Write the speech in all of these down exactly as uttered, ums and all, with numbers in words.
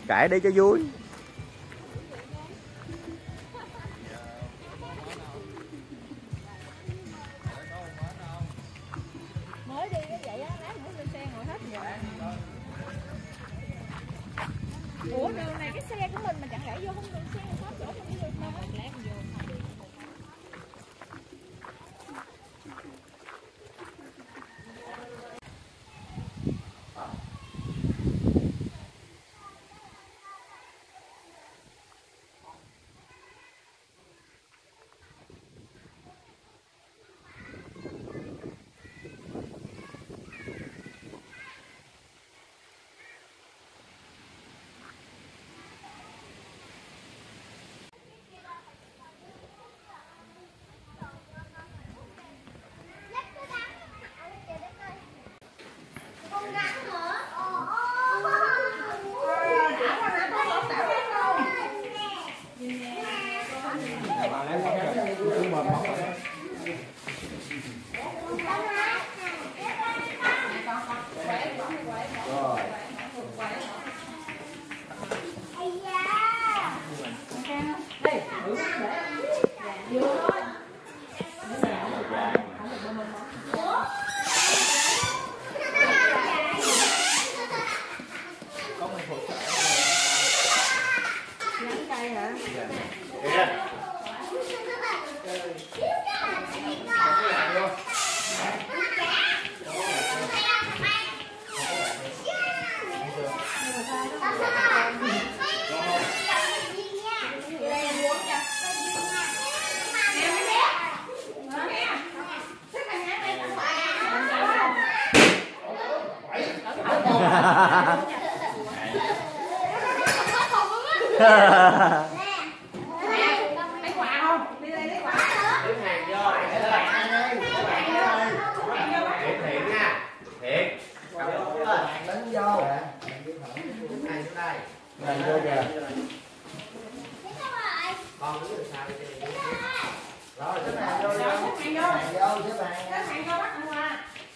Kể đi cho vui. Mới đi cái vậy á, lát nữa lên xe ngồi hết rồi. Ủa đường này cái xe của mình mà chẳng lẽ vô không được, xe hết chỗ không được đâu. Lát vô. Lấy quà không? Đi đây lấy quà. Đứng hàng vô. Thiệt thiệt nha. Thiệt. Đứng vô. Này xuống đây. Này vô kìa. Con đứng sao đi. Rồi xếp hàng vô. Xếp hàng vô. Xếp hàng. Xếp hàng vô bắt ăn quà.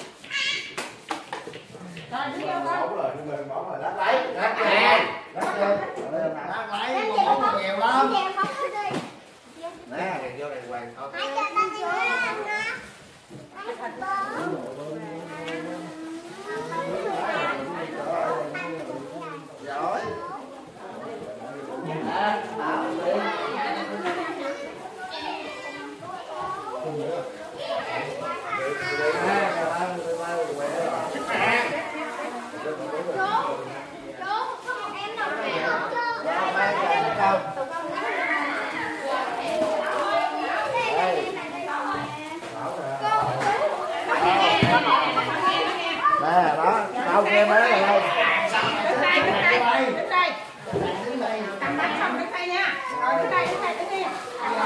Rồi đi vô con. Bóng rồi, nhưng mà bóng rồi. Lát lấy. Lát nè. Lát vô. Lát lấy. Con bóng nhiều lắm. Nè, hàng vô đàng hoàng thôi. Giỏi. Nè đó, tao kia mới là đâu. Đứng đây, đứng đây, đứng đây. Cầm bánh xong đứng đây nha. Rồi đứng đây, đứng đây, đứng đi.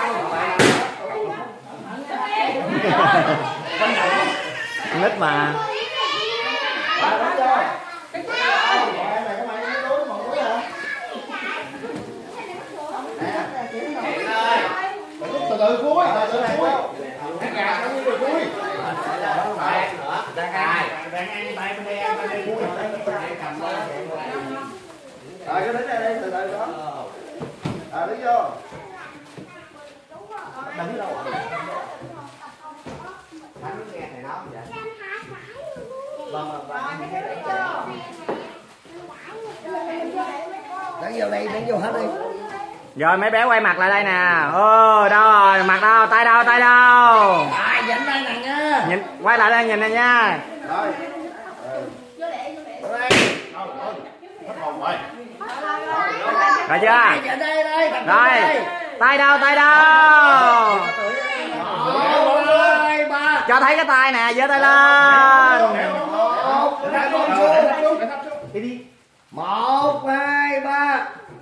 Nít mà. Từ từ cuối, từ từ cuối. Ăn gà không từ cuối. Đang nữa. Đang ai? Đang ăn tay bên đây, ăn tay đây cuối. Rồi cứ đứng đây đi, từ từ đó. À đứng vô. Đứng đâu? Thánh nghe thầy nói vậy. Vâng vâng vâng. Đứng vô đây, đứng vô hết đi. Rồi mấy bé quay mặt lại đây nè. Ô đâu rồi, mặt đâu, tay đâu, tay đâu. À dẫn đây nè nha. Nhìn quay lại đây nhìn này nha. Rồi. Vô đây, vô đây. Thôi thôi. Hết hồn rồi. Rồi chưa? Dẫn đây đây. Rồi. Tay đâu, tay đâu. Hai ba. Cho thấy cái tay nè, giơ tay lên. Đi đi. Một, hai, ba.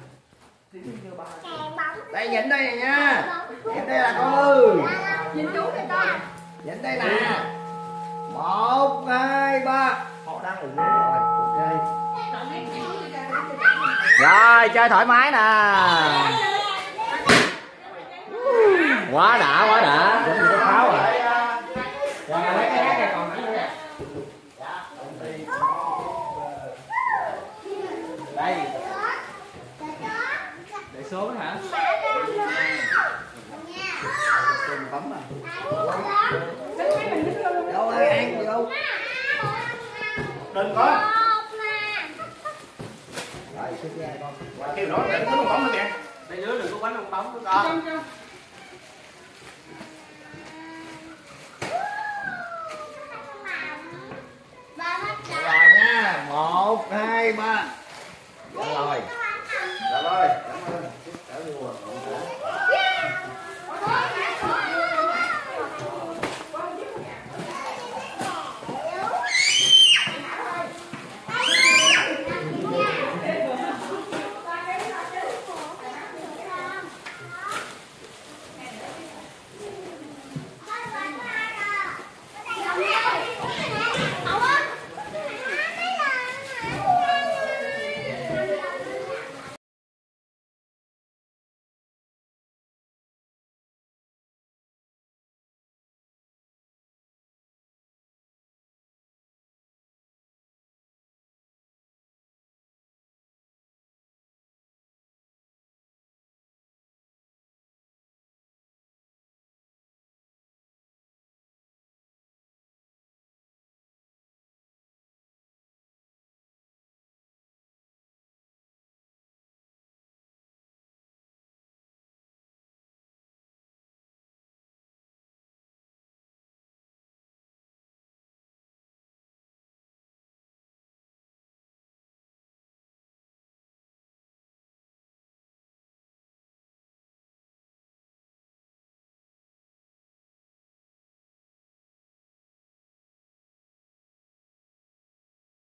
Đây dẫn đây nè nha. Dẫn đây là con ơi. Nhìn chú kìa con. Dẫn đây nè. Một, hai, ba. Họ đang ở dưới rồi. Ok. Rồi chơi thoải mái nè. Quá đã, quá đã. Giống như cái pháo rồi. Rồi lấy cái hát này còn nữa nè. Đây. số đó hả? Cùng bấm à. Đâu đây ăn vô. Đừng có. Rồi xuất ra con. Kêu nó để nó bấm nó kìa. Đây đứa đừng có quánh ông bóng nữa con. Rồi nha, một hai ba. Rồi.